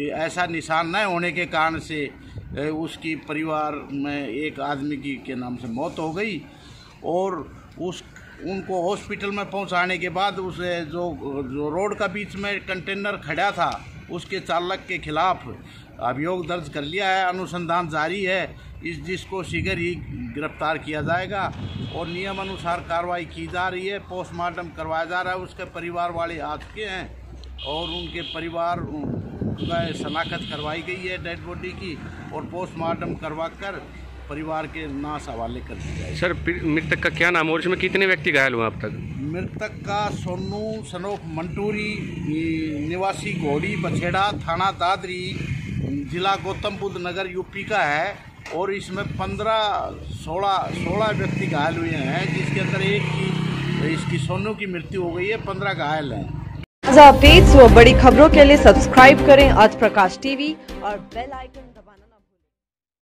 ऐसा निशान न होने के कारण से उसकी परिवार में एक आदमी की के नाम से मौत हो गई और उनको हॉस्पिटल में पहुंचाने के बाद उसे जो रोड का बीच में कंटेनर खड़ा था उसके चालक के खिलाफ अभियोग दर्ज कर लिया है। अनुसंधान जारी है। जिसको शीघ्र ही गिरफ्तार किया जाएगा और नियम अनुसार कार्रवाई की जा रही है। पोस्टमार्टम करवाया जा रहा है। उसके परिवार वाले आ चुके हैं और उनके परिवार का शनाख्त करवाई गई है डेड बॉडी की और पोस्टमार्टम करवाकर परिवार के नाश हवाले कर दिया जाएगा। सर मृतक का क्या नाम और इसमें कितने व्यक्ति घायल हुए अब तक? मृतक का सोनू सनोफ मंटूरी निवासी घोड़ी बछेड़ा थाना दादरी जिला गौतम बुद्ध नगर यूपी का है और इसमें 16 व्यक्ति घायल हुए हैं जिसके अंदर इसकी सोनू की मृत्यु हो गई है। 15 घायल हैं। अपडेट्स व बड़ी खबरों के लिए सब्सक्राइब करें आज प्रकाश टीवी और बेल आइकन